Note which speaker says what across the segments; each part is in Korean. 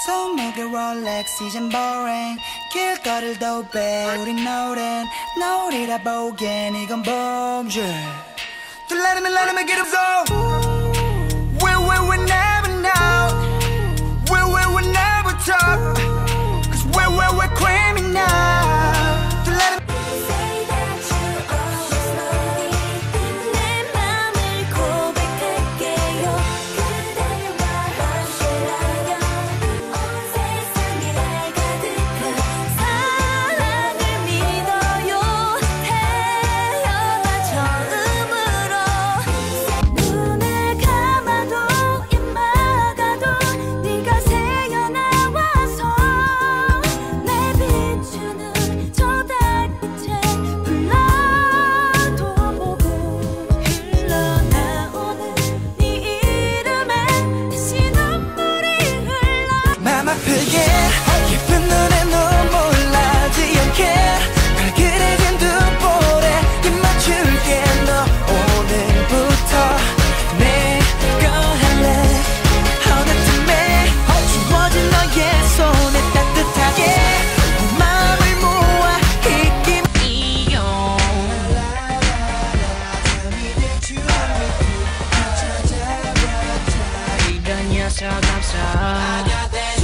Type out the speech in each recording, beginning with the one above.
Speaker 1: 손목에 롤렉스 이젠 boring 길거리를 도배 우린 노랜 노리다 보기엔 이건 범죄 또 let me get up so we never know we never talk cause we're criminal 또 let me 예쁜 눈에 눈물 나지 않게 발그레진 두 볼에 입 맞출게 너 오늘부터 내 거 할래 어느쯤에 주워진 너의 손에 따뜻하게 마음을 모아 있기만 이런 녀석 없어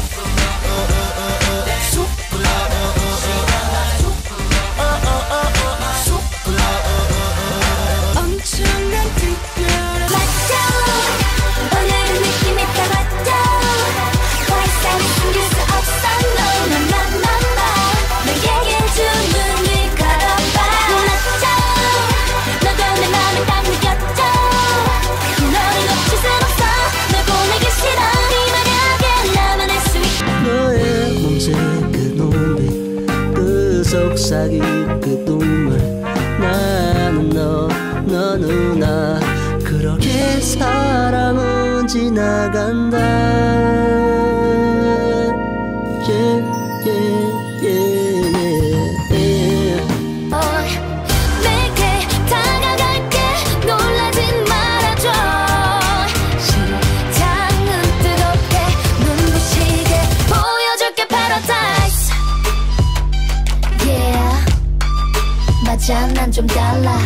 Speaker 2: 속삭이 그 눈물 나는 너는 나 그렇게 사람은 지나간다
Speaker 3: 내게 다가갈게 놀라진 말아줘 심장은 뜨겁게 눈부시게 보여줄게 paradise yeah 맞아 난 좀 달라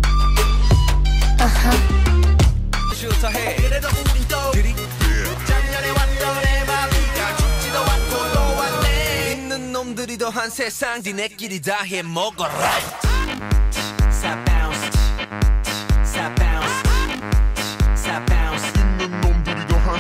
Speaker 4: 그래도 우린 또 작년에 왔던 내 마비가 죽지도 않고 또 왔네 있는 놈들이 더한 세상 니네끼리 다 해먹어라 Side bounce Side bounce Side bounce 있는 놈들이 더한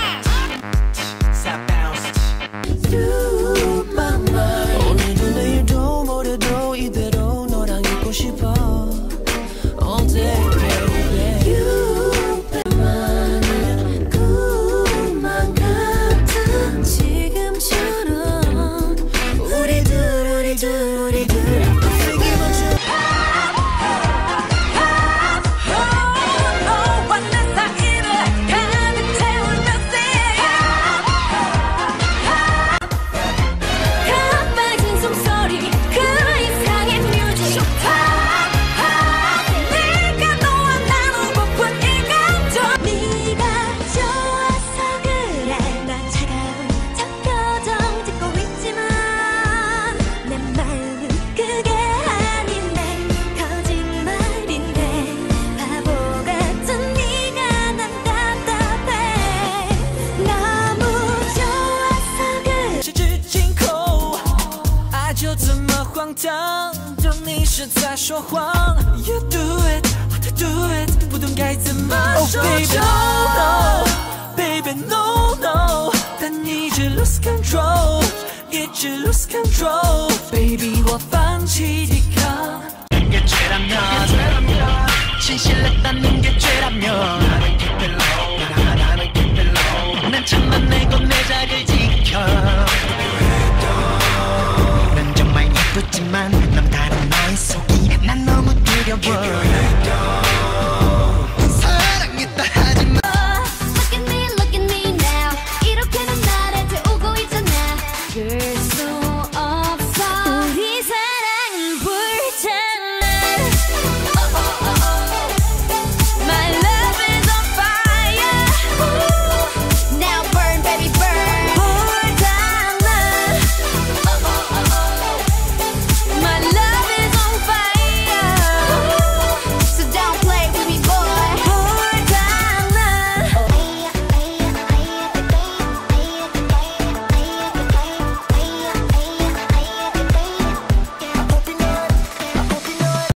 Speaker 4: Side bounce
Speaker 2: You my mind 오늘도 내일도 모레도 이대로 너랑 있고 싶어 All day baby You 나는 꿈만 같은 지금처럼 우리들
Speaker 4: 就你是在说谎 You do it, I do it 不懂该怎么说 Oh baby no, baby no no 但你一直 lose control 一直 lose control Baby 我放弃抵抗게 죄라면 진실했다는 게 죄라면